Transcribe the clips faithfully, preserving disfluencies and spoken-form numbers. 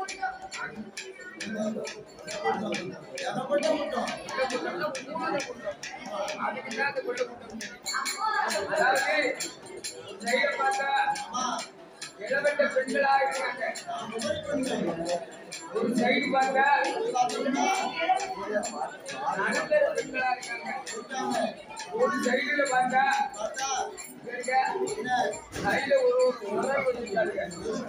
இளவட்ட பெண்களாக இருக்காங்க. ஒரு சைடு பார்த்தா நடுத்தர பெண்களா இருக்காங்க. ஒரு சைடுல பார்த்தா கையில ஒரு உணர்வு வச்சிருக்காங்க.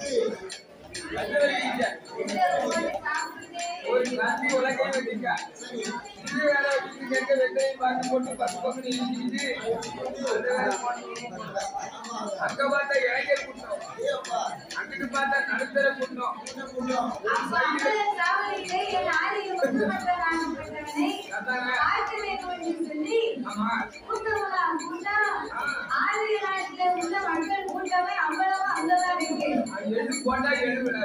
ஒரு நந்தி உலகை வச்சிருக்கா. இது வேற வச்சுட்டு வெண்டையும் பார்த்து போட்டு பத்து பக்கம் இழுக்கிட்டு அங்க பார்த்தா இளைஞர் கூட்டம், அங்கிட்டு பார்த்தா நடுத்தர கூட்டம். எழு போட்டா எழுவிடாது.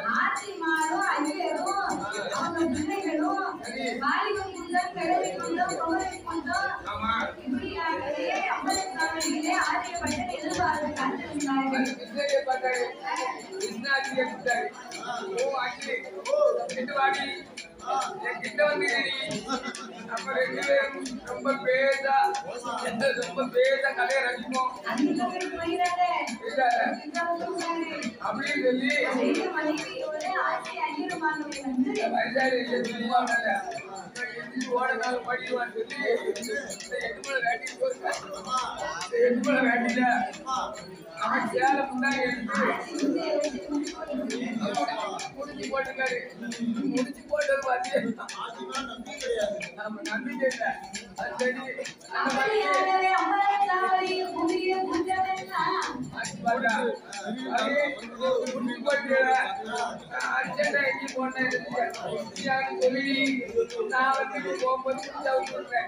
ரொம்ப பேசா ரொம்ப பேசா கலைய ரசிப்போம் அப்படின்னு சொல்லி ஓடனால படிக்குவான்னு சொல்லி எட்டு மலை வேட்டி எட்டு மலை வேட்டில அவன் சேலை முன்னாடி எடுத்து முடிச்சு போட்டுக்காரு. முடிச்சு போட்டு பார்த்து நம்ம நம்பிக்கை இல்லை. அது சரி முடிச்சு போட்டு அர்ஜென்டா எங்கி போனேன் சொல்லி நான் வந்து போகும்போது சொல்றேன்.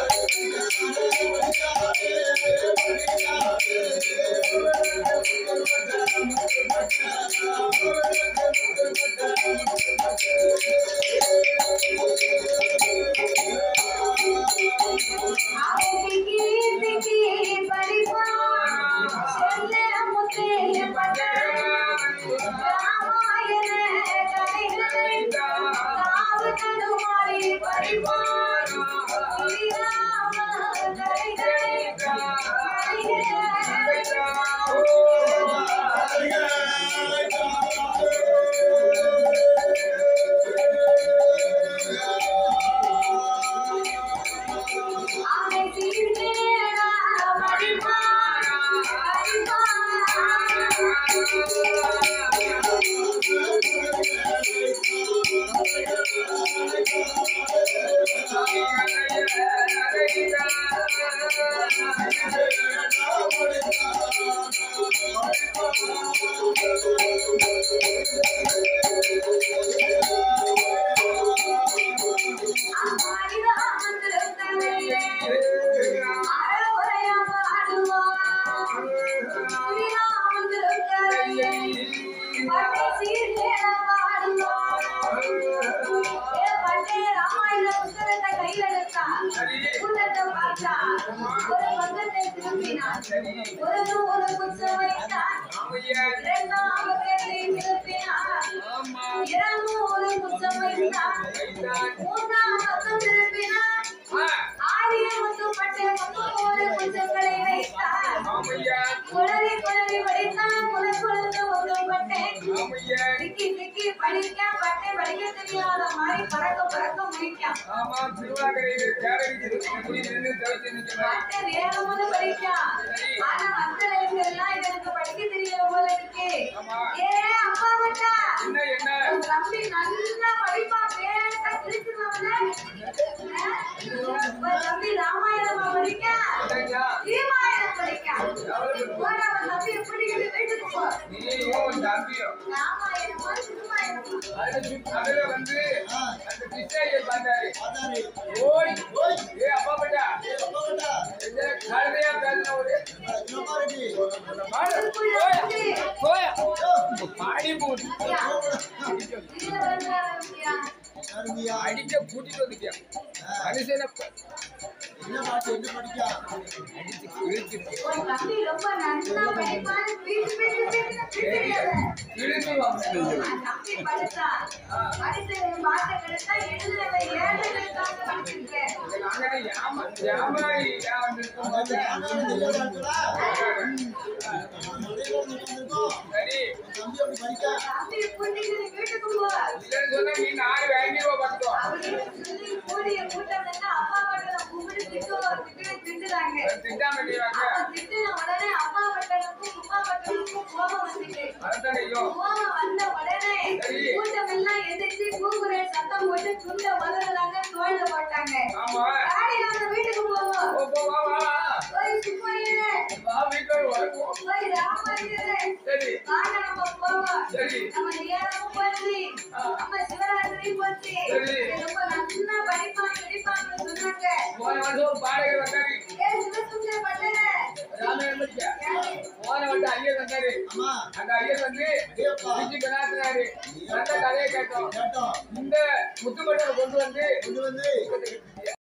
Thank you. அடிக்க கூட்டிட்டு வந்துட்டியா மனுஷன என்ன பாட்டு என்ன படிக்கா அடிச்சு கிழிச்சிட்டு ஓ தம்பி ரொம்ப நல்லா படிப்பான் பீச் பீச் பீச் கிழிச்சுவாங்க தம்பி படிச்சா படிச்சு பாட்டு கிடைச்சா எழுதுறவ ஏழு எழுதாம படிச்சிருக்கேன் நாங்க யாமா யாமாரி யாவந்திருக்கோம் சரி தம்பி அப்படி படிக்கா தம்பி புடிச்சு வீட்டுக்கு போ இல்லன்னு சொன்னா நீ நாலு வாங்கிடுவா பாத்துக்கோ சொல்லி கூடிய கூட்டம் என்ன அப்பா வட்டல கும்பிட்டு திட்டு திட்டு திட்டுறாங்க திட்டாம இல்லையாங்க திட்டுன உடனே அப்பா வட்டலுக்கும் அம்மா வட்டலுக்கும் கோபம் வந்துச்சு வரதனையோ கோபம் வந்த உடனே கூட்டம் எல்லாம் எதிர்த்து கூக்குரே சத்தம் போட்டு துண்ட வதறாங்க தோள்ல போட்டாங்க ஆமா டாடி நம்ம வீட்டுக்கு போவோம் போ போ வா வா போய் சுப்பையே வா வீட்டுக்கு வருவோம் போய் ராமய்யரே சரி வாங்க நம்ம போவோம் சரி நம்ம நேரமும் போச்சு நம்ம சிவராத்திரி போச்சு சரி ரொம்ப நல்லா படிப்பாங்க படிப்பாங்க சொன்னாங்க போன வருஷம் பாடகர் வந்தாரு ஏ சிவசுந்தர பட்டன ராமேந்திரா போன வருஷம் ஐயர் வந்தாரு ஆமா அந்த ஐயர் வந்து பிஜி கணாத்துறாரு அந்த கதையை கேட்டோம் கேட்டோம் இந்த முத்துமட்டை கொண்டு வந்து கொண்டு வந்து